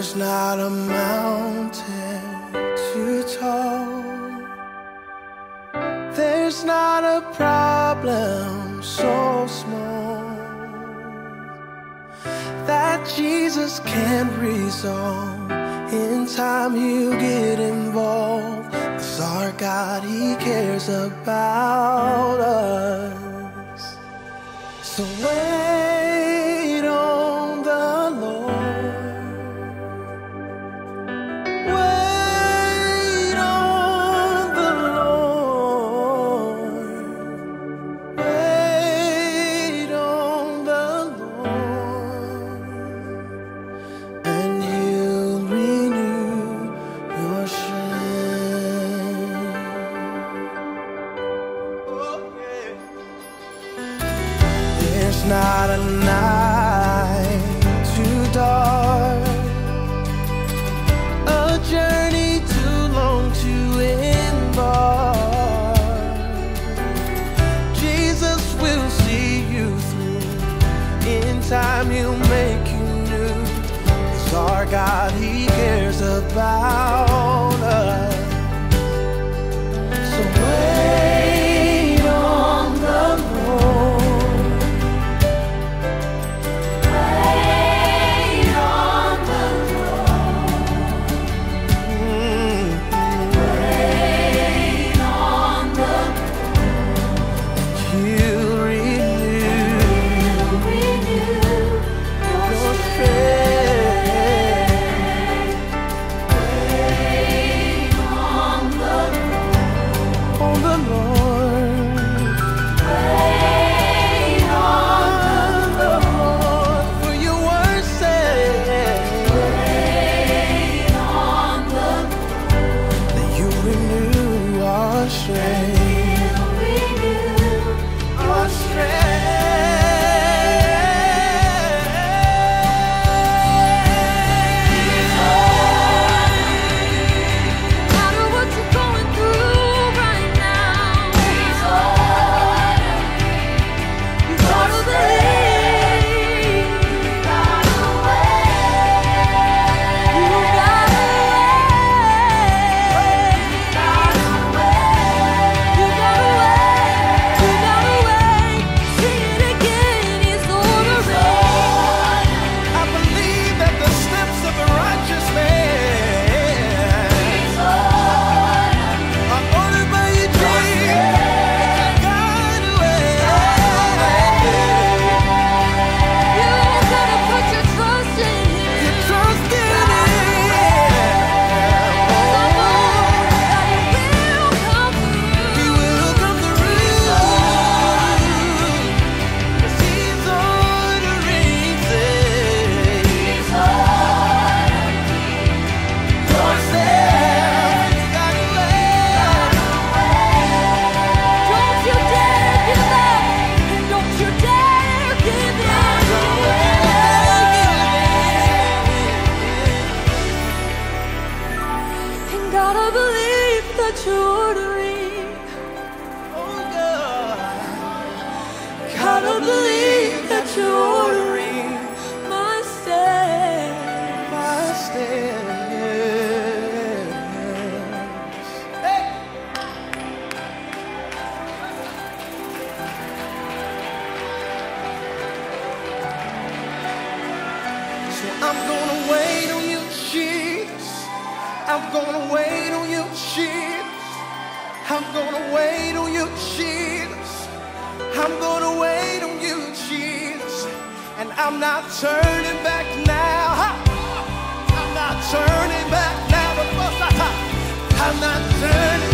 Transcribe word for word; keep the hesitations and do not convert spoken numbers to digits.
There's not a mountain too tall. There's not a problem so small that Jesus can't resolve. In time he'll get involved, 'cause our God, he cares about us. So wait on the Lord. Wait on the Lord. Wait on the Lord, and he'll renew your strength. Oh, yeah. There's not a night too dark, a journey too long to embark. Jesus will see you through. In time he'll make you new. 'Cause our God, he cares about us. So wait on the Lord. Wait on the Lord. Mm. Wait on the He'll renew renew your your strength. strength. Wait on the On the Lord. Wait on the Lord. For your word says Wait on the that you renew our strength. renew Our strength. No matter what you're going through right now, you gotta believe. You gotta wait. You gotta wait. You gotta wait. You gotta wait. You gotta wait. See it again. It's ordering. I believe that the steps of the righteous man are ordered by you, Jesus. God way. You gotta put your trust in Him. Trust in Him. He will come through. 'Cause He's ordering things. Yourself, you gotta wait. Don't you dare give up, and don't you dare give in. And gotta believe that you're ordering. Oh God, Gotta believe that you're ordering my steps. my steps. Hey. So I'm gonna wait on you, Jesus. I'm gonna wait on you, Jesus. I'm gonna wait on you, Jesus. I'm gonna wait on you, Jesus. And I'm not turning back now. Ha! I'm not turning back now. I'm not turning